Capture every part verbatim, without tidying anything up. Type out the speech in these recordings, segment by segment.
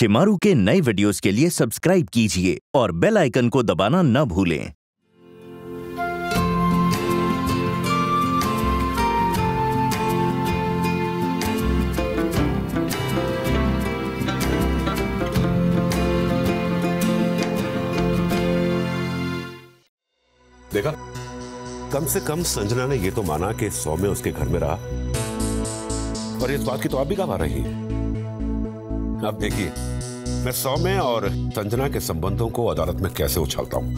शेमारू के नए वीडियोस के लिए सब्सक्राइब कीजिए और बेल आइकन को दबाना न भूलें। देखा, कम से कम संजना ने ये तो माना कि सौम्य उसके घर में रहा, और इस बात की तो आप भी गवाह रही हैं। अब देखिए, मैं सौम्य और संजना के संबंधों को अदालत में कैसे उछालता हूं।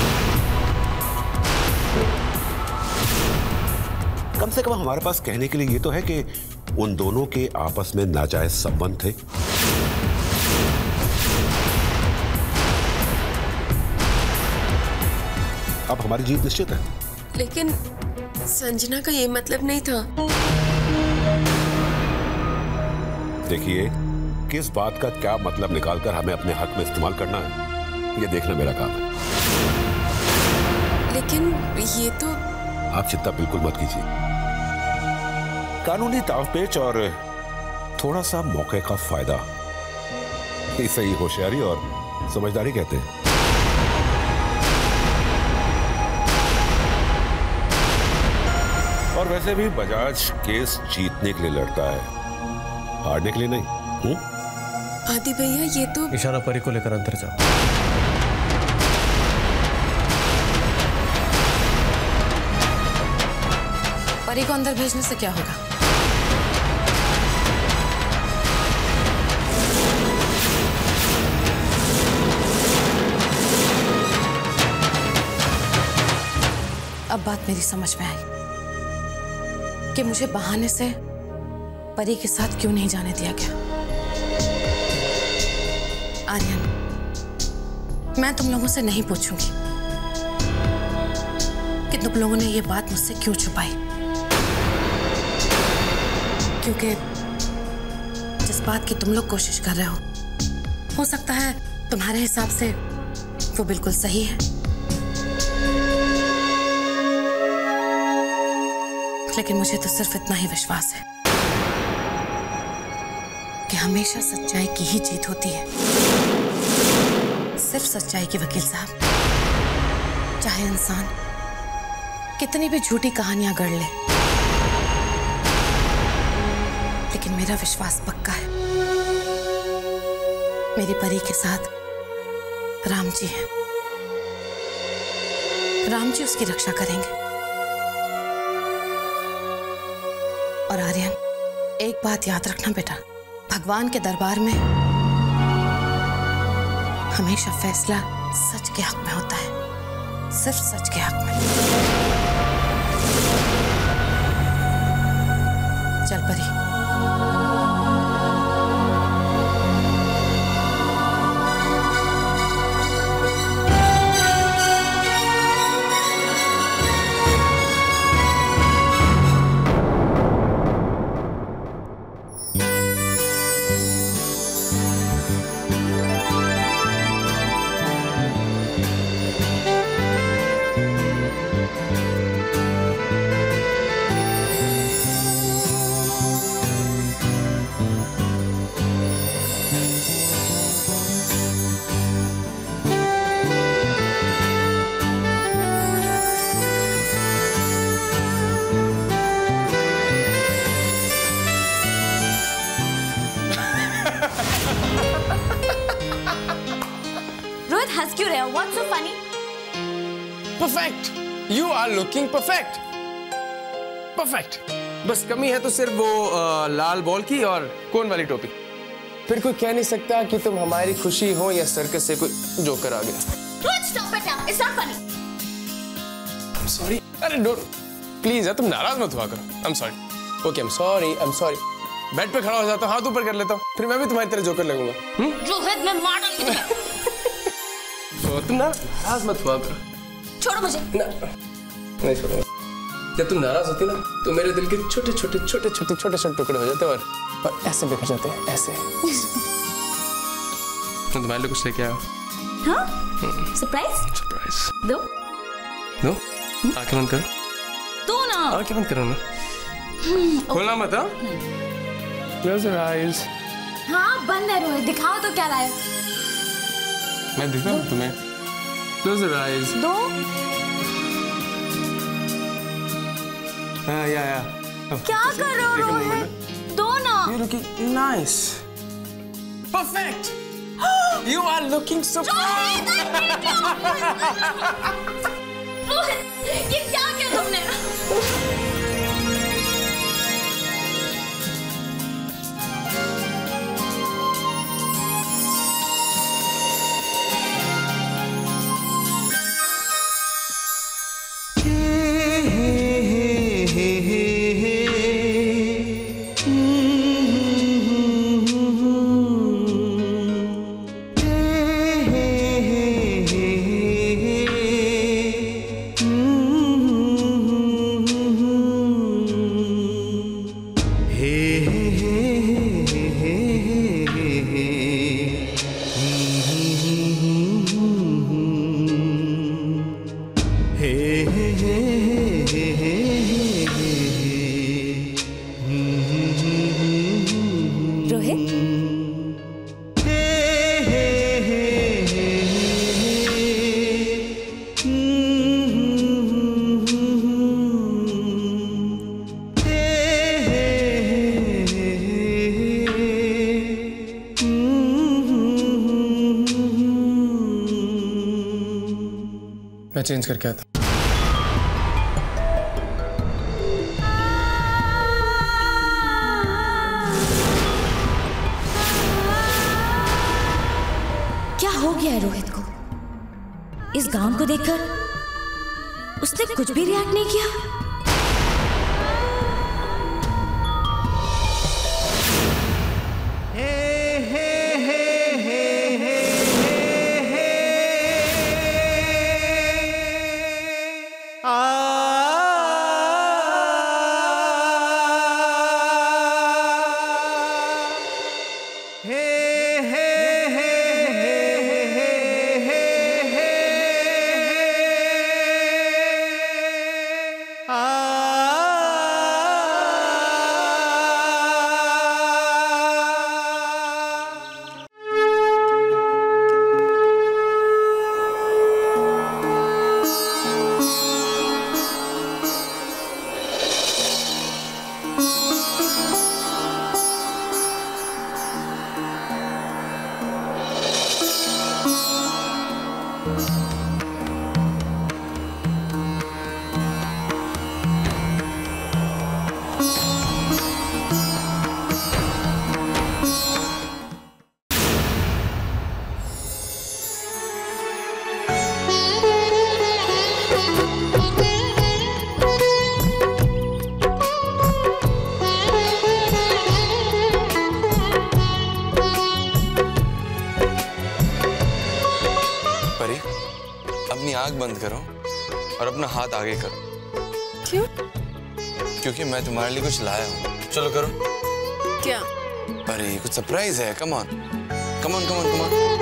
कम से कम हमारे पास कहने के लिए ये तो है कि उन दोनों के आपस में नाजायज संबंध थे। अब हमारी जीत निश्चित है। लेकिन संजना का ये मतलब नहीं था। देखिए, किस बात का क्या मतलब निकालकर हमें अपने हक में इस्तेमाल करना है, ये देखना मेरा काम है। लेकिन ये तो... आप चिंता बिल्कुल मत कीजिए। कानूनी दांवपेच और थोड़ा सा मौके का फायदा, इसे ही होशियारी और समझदारी कहते हैं। और वैसे भी बजाज केस जीतने के लिए लड़ता है, हारने के लिए नहीं। हुँ? आदि भैया, ये तो... इशारा परी को लेकर अंदर जाओ। परी को अंदर भेजने से क्या होगा? अब बात मेरी समझ में आई कि मुझे बहाने से परी के साथ क्यों नहीं जाने दिया गया। आर्यन, मैं तुम लोगों से नहीं पूछूंगी कि तुम लोगों ने ये बात मुझसे क्यों छुपाई, क्योंकि जिस बात की तुम लोग कोशिश कर रहे हो, हो सकता है तुम्हारे हिसाब से वो बिल्कुल सही है, लेकिन मुझे तो सिर्फ इतना ही विश्वास है कि हमेशा सच्चाई की ही जीत होती है। सिर्फ सच्चाई के वकील साहब, चाहे इंसान कितनी भी झूठी कहानियां गढ़ ले, लेकिन मेरा विश्वास पक्का है, मेरी परी के साथ राम जी हैं। राम जी उसकी रक्षा करेंगे। और आर्यन, एक बात याद रखना बेटा, भगवान के दरबार में हमेशा फैसला सच के हक में होता है, सिर्फ सच के हक में। चल परी। हंस क्यों रहे हो? What's so funny? Perfect. You are looking perfect. Perfect. बस कमी है तो सिर्फ वो आ, लाल बॉल की और कोन वाली टोपी। फिर कोई कह नहीं सकता कि तुम हमारी खुशी हो या सर्कस से कोई जोकर आ गया। Stop it now. It's not funny. I'm sorry. अरे don't. Please यार, तुम नाराज मत हुआ करो। I'm sorry. Okay, I'm sorry. I'm sorry. Bed पे खड़ा हो जाता हूँ, हाथ ऊपर कर लेता हूँ, फिर मैं भी तुम्हारी तरह जोकर लगूंगा। रोहित, मैं मार दूंगी तुम्हें। तो तुम ना नाराज मत हुआ करो। छोड़ो मुझे। ना, नहीं छोड़ूंगा। जब तुम नाराज होती ना तो मेरे दिल के छोटे छोटे छोटे छोटे छोटे छोटे टुकड़े हो जाते हैं और, और ऐसे बिखर जाते हैं, ऐसे। तुम तुम्हारे लिए कुछ लेके आओ। हाँ? सरप्राइज? सरप्राइज। दो। दो? आंखें बंद करो। दो ना। आंखें बंद करो ना। खोलना मत, हाँ? Close your eyes. हाँ बंद है रोहित, दिखाओ तो क्या लाए। मैं दिखाऊं तुम्हें? Close your eyes. दो। हाँ या या। क्या कर रहे हो रोहित? दो ना। You're looking nice. Perfect. You are looking so. Rohit, ये क्या किया तुमने? मैं चेंज करके आता। क्या हो गया है रोहित को? इस गाउन को देखकर उसने कुछ भी रिएक्ट नहीं किया। आँख बंद करो और अपना हाथ आगे करो। क्यों? क्योंकि मैं तुम्हारे लिए कुछ लाया हूँ। चलो करो। क्या? अरे कुछ सरप्राइज है। Come on come on come on come on.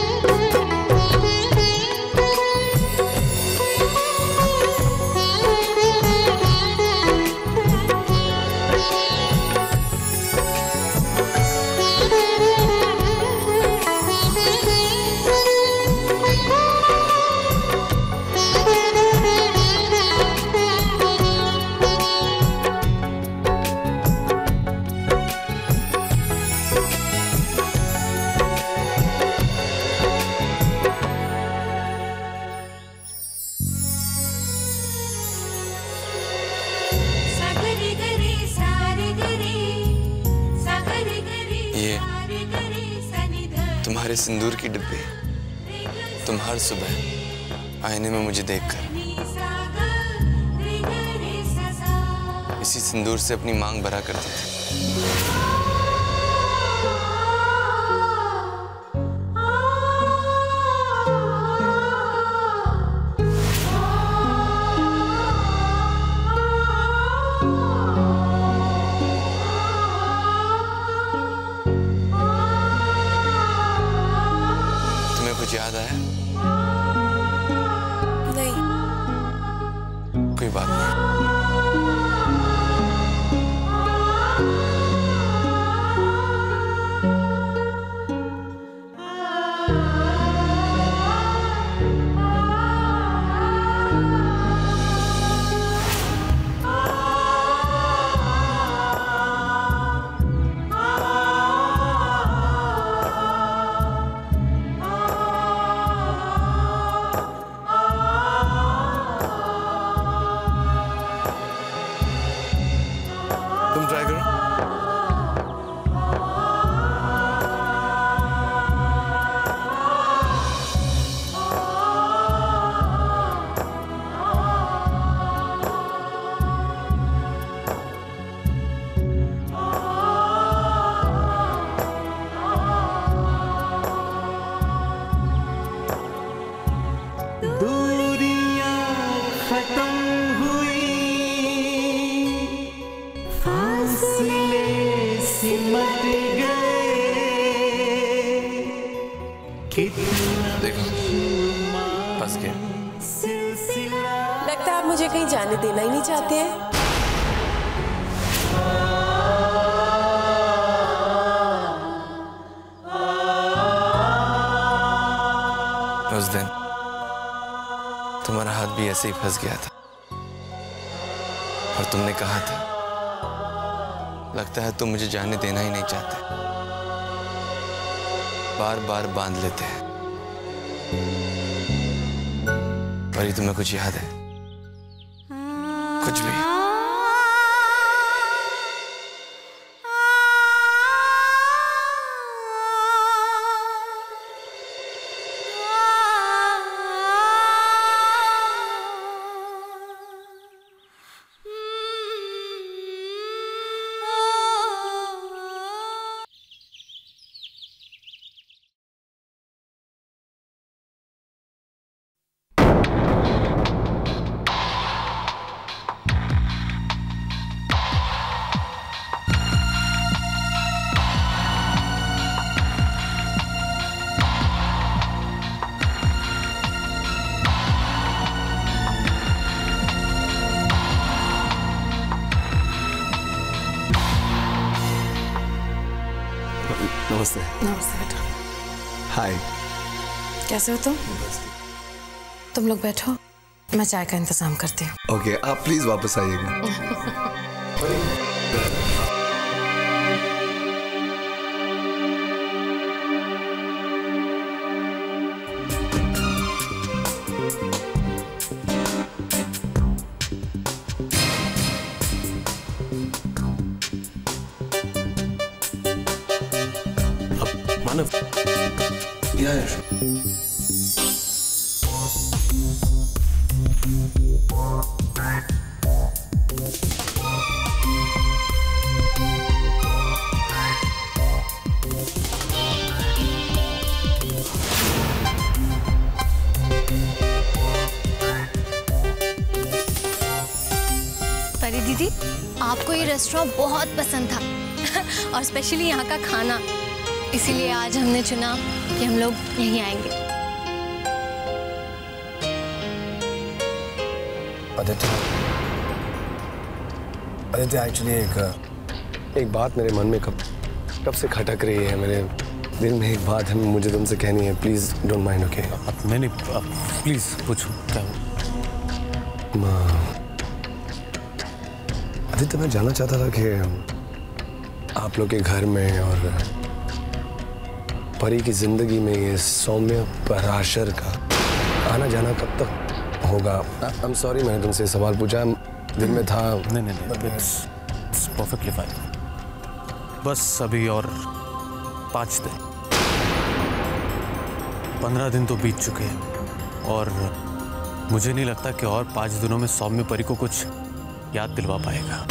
तुम्हारे सिंदूर की डिब्बी, तुम हर सुबह आईने में मुझे देखकर इसी सिंदूर से अपनी मांग भरा करती थी। याद आया? नहीं। कोई बात नहीं। देखो फंस गया। लगता है आप मुझे कहीं जाने देना ही नहीं चाहते हैं। उस दिन तुम्हारा हाथ भी ऐसे ही फंस गया था और तुमने कहा था लगता है तुम मुझे जाने देना ही नहीं चाहते, बार बार बांध लेते हैं। और ये तुम्हें कुछ याद है? कुछ भी? नमस्ते। नमस्ते बेटा। हाय। कैसे हो तुम? तुम लोग बैठो, मैं चाय का इंतजाम करती हूँ। ओके, आप प्लीज वापस आइएगा। मानव, या परी दीदी, आपको ये रेस्टोरेंट बहुत पसंद था और स्पेशली यहाँ का खाना, इसीलिए आज हमने चुना कि हम लोग यहीं आएंगे। आदित्य, आदित्य एक्चुअली एक एक बात मेरे मन में कब कब से खटक रही है। मेरे दिल में एक बात है, मुझे तुमसे कहनी है। Please don't mind. ओके? नहीं नहीं, प्लीज पूछो क्या हो। आदित्य, मैं जानना चाहता था कि आप लोग के घर में और परी की जिंदगी में ये सौम्य पराशर का आना जाना कब तक होगा? आई एम सॉरी मैंने तुमसे सवाल पूछा, दिल में था। नहीं नहीं नहीं, इट्स परफेक्टली फाइन। बस अभी और पाँच दिन, पंद्रह दिन तो बीत चुके हैं और मुझे नहीं लगता कि और पाँच दिनों में सौम्य परी को कुछ याद दिलवा पाएगा।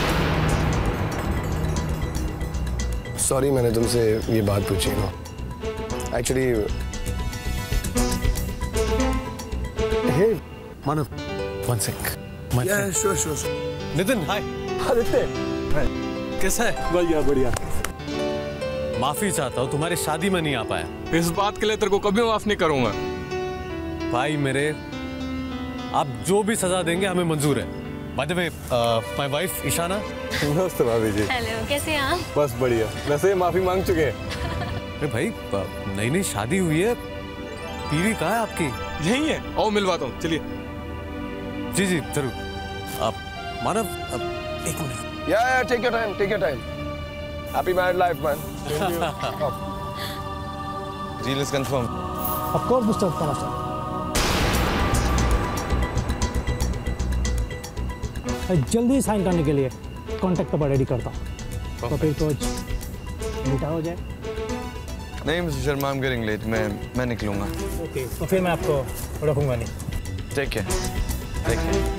सॉरी मैंने तुमसे ये बात पूछी ना। Actually hey Manav, one sec. Yeah sure sure. Nitin, hi. Aditya, कैसा है? बढ़िया बढ़िया। माफी चाहता हूँ, तुम्हारी शादी में नहीं आ पाया। इस बात के लिए तेरे को कभी माफ नहीं करूंगा। भाई मेरे, आप जो भी सजा देंगे हमें मंजूर है। By the way, my wife Ishana. नमस्ते भाभी जी। हेलो, कैसे हैं आप? बस बढ़िया। वैसे माफी मांग चुके हैं। अरे भाई नई नई शादी हुई है, बीवी कहाँ है आपकी? यही है, आओ मिलवाता हूँ, चलिए। जी जी जरूर। आप मानव एक minute. Yeah yeah take your time, take your time. Happy married life man. Deal is confirm. Of course mister Parashar. जल्दी साइन करने के लिए कॉन्टैक्ट पेपर रेडी करता हूँ, तो फिर कुछ मीठा हो जाए। नहीं mister Sharma, I am getting late, मैं मैं निकलूंगा। ओके, तो फिर मैं आपको रखूंगा नहीं। Take care, take care.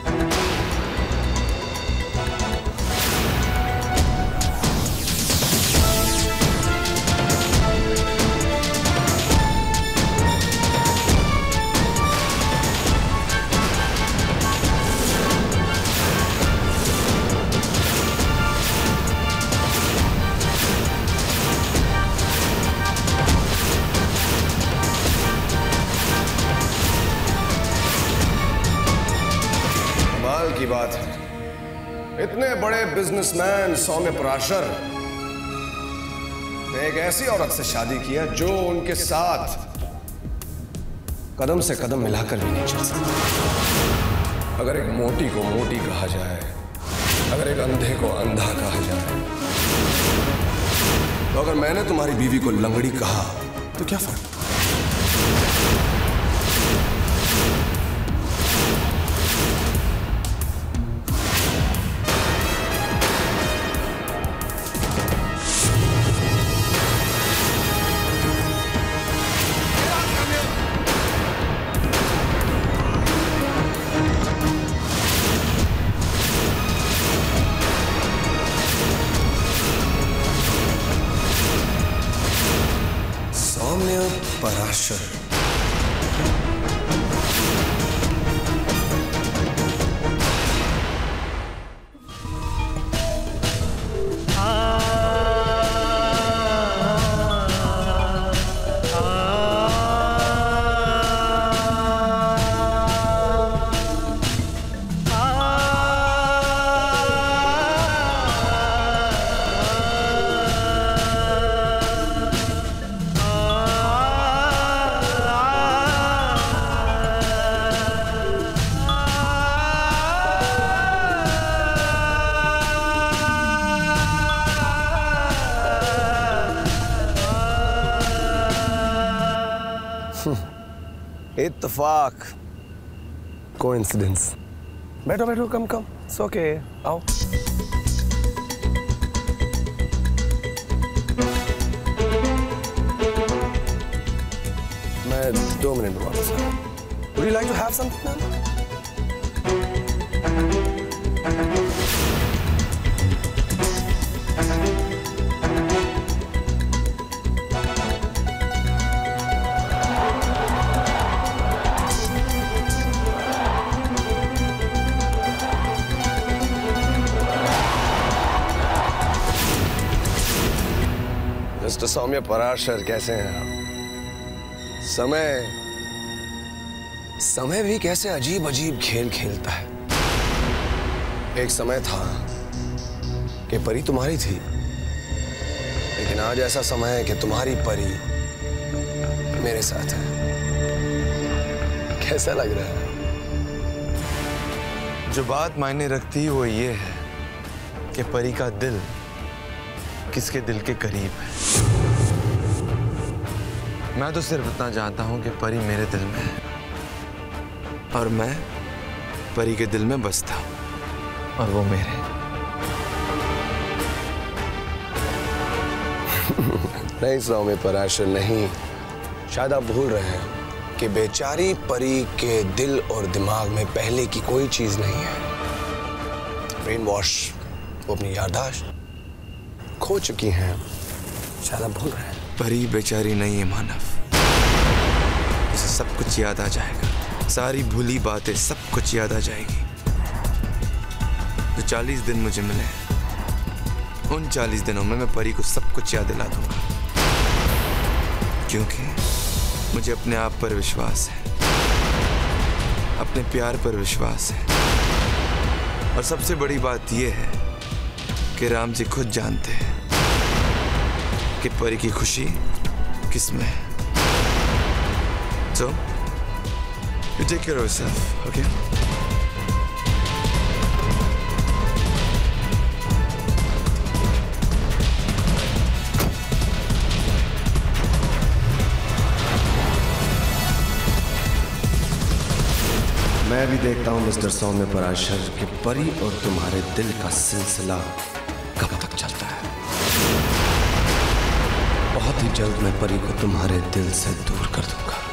की बात है, इतने बड़े बिजनेसमैन सौम्य पराशर ने एक ऐसी औरत से शादी किया जो उनके साथ कदम से कदम मिलाकर भी नहीं चल सकता। अगर एक मोटी को मोटी कहा जाए, अगर एक अंधे को अंधा कहा जाए, तो अगर मैंने तुम्हारी बीवी को लंगड़ी कहा तो क्या फर्क? सौम्या पराशर। इत्तेफाक, कोइंसिडेंस। बैठो बैठो, कम कम, इट्स ओके, आओ। मैं दो मिनट में वापस आऊँ। Would you like to have something, ma'am? Mister Saumya Parashar, कैसे हैं आप? समय समय भी कैसे अजीब अजीब खेल खेलता है। एक समय था कि परी तुम्हारी थी, लेकिन आज ऐसा समय है कि तुम्हारी परी मेरे साथ है। कैसा लग रहा है? जो बात मायने रखती है वो ये है कि परी का दिल किसके दिल के करीब है। मैं तो सिर्फ इतना जानता हूं कि परी मेरे दिल में है और मैं परी के दिल में बसता हूं और वो मेरे। नहीं सौम्या पराशर, नहीं। शायद आप भूल रहे हैं कि बेचारी परी के दिल और दिमाग में पहले की कोई चीज नहीं है। ब्रेन वॉश, वो अपनी याददाश्त खो चुकी हैं। शायद आप भूल रहे हैं। परी बेचारी नहीं है मानव, उसे सब कुछ याद आ जाएगा। सारी भूली बातें सब कुछ याद आ जाएगी। जो चालीस दिन मुझे मिले, उन चालीस दिनों में मैं परी को सब कुछ याद दिला दूंगा, क्योंकि मुझे अपने आप पर विश्वास है, अपने प्यार पर विश्वास है। और सबसे बड़ी बात यह है कि राम जी खुद जानते हैं कि परी की खुशी किस में है। So, you take care of yourself, okay? मैं भी देखता हूँ मिस्टर सौम्य पराशर कि परी और तुम्हारे दिल का सिलसिला कब तक चलता है। बहुत ही जल्द मैं परी को तुम्हारे दिल से दूर कर दूंगा।